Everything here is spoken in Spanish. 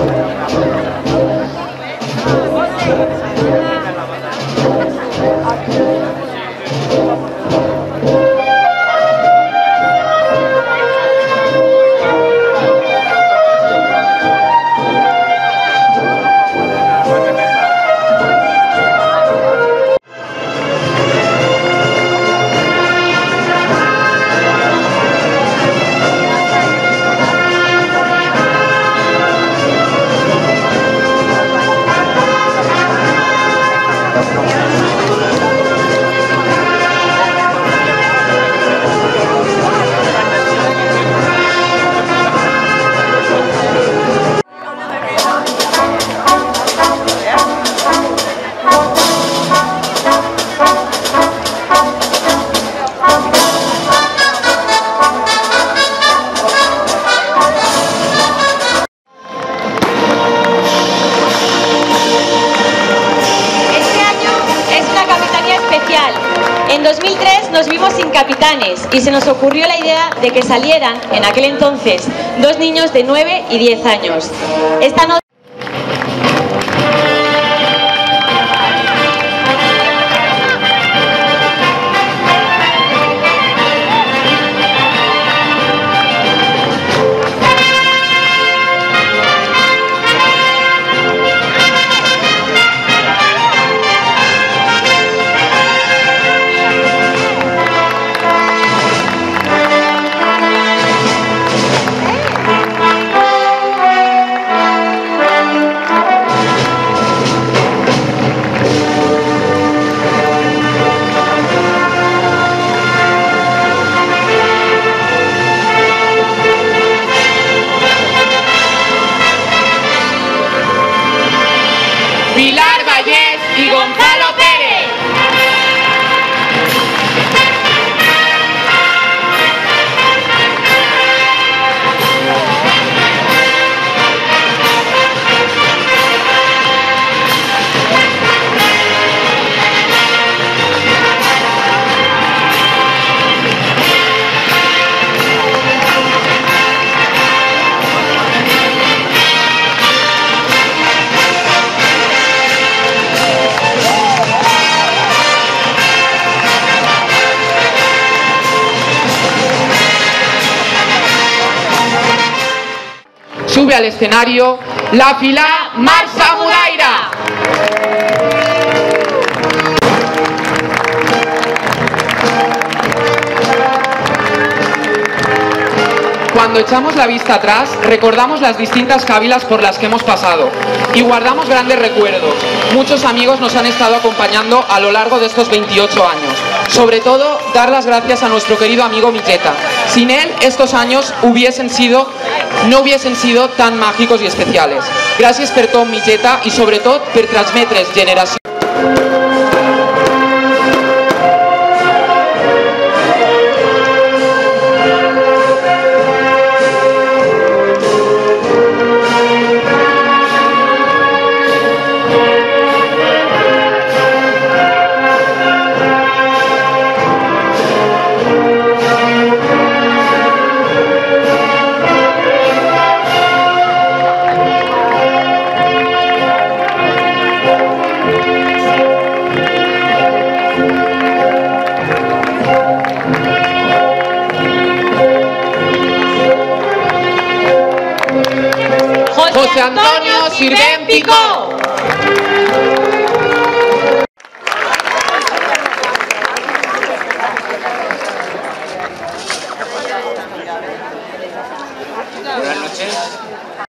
En 2003 nos vimos sin capitanes y se nos ocurrió la idea de que salieran, en aquel entonces, 2 niños de 9 y 10 años. Esta noche Pilar Vallés y Gonzalo Pérez. Sube al escenario la Fila Marxa Mudaira. Cuando echamos la vista atrás, recordamos las distintas cávilas por las que hemos pasado y guardamos grandes recuerdos. Muchos amigos nos han estado acompañando a lo largo de estos 28 años. Sobre todo, dar las gracias a nuestro querido amigo Milleta. Sin él, estos años no hubiesen sido tan mágicos y especiales. Gràcies per tot, Milleta, i sobretot per transmetre's generació. José Antonio Sirvent Picó. Buenas noches.